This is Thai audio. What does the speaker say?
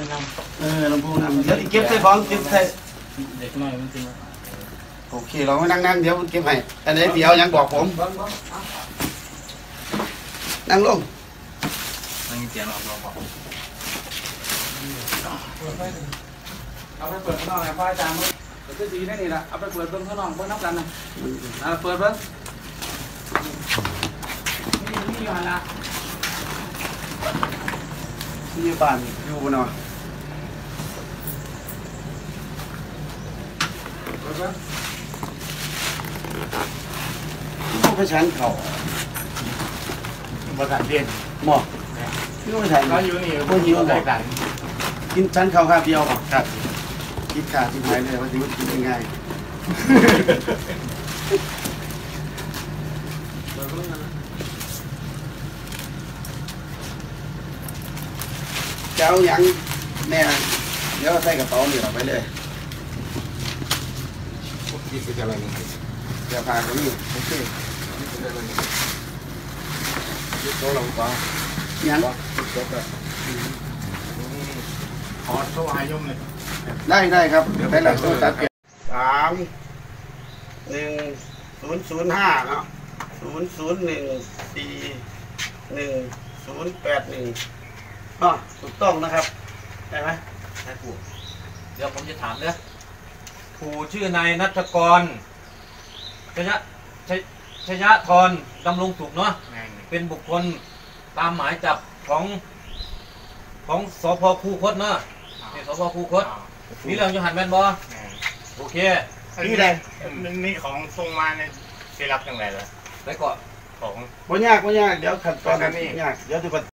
นลำโพงนำเดี๋ยวเก็บใส่ของเก็บใส่เด็กน้อยมันจริงโอเคเราไม่นั่งเดี๋ยวเก็บให้อันนี้เดี๋ยวยังบอกผมนั่งลงนั่งเตียงเราบอกเอาไปเปิดข้างนอกนะพ่ออาจารย์เปิดดีได้นี่ละเอาไปเปิดเบิ้งข้างนอกเบิ้งนับกันนะเปิดเบิ้งนี่อยู่หันละที่บ้านอยู่เนาะเปิดเบิ้งต้องไปชั้นเขาบริษัทเรียนหมอที่ต้องไปชั้นเราอยู่นี่พวกหิวหมอกันกินชั้นเขาคาเดียวครับคิดขาดที่หายเลยว่าจะกินง่ายเจ้ายังแน่เดี๋ยวใส่กระเป๋านี่เราไปเลยนี่คืออะไรนี่เดี๋ยวพาเขานี่โอเคยึดโต๊ะเราบ้างยังยึดโต๊ะแบบขอโชว์หายุ่มเลยได้ครับเดี๋ยวไปหลังตู้ตัด31005เนาะ00141081ถูกต้องนะครับได้ไหมใช่ปู่เดี๋ยวผมจะถามเนอะปู่ชื่อนายณัฐกรชยธรดำรงสุขเนาะเป็นบุคคลตามหมายจับของสพคูคตเนาะนี่สพคูคตนี่เรื่องอยู่หันแมนบอโอเคนี่แหละนี่ของทรงมาในเซรับยังไงเลยไปก่อนของบ่ยากเดี๋ยวขั้นตอนนี้ยากเดี๋ยวทุกคน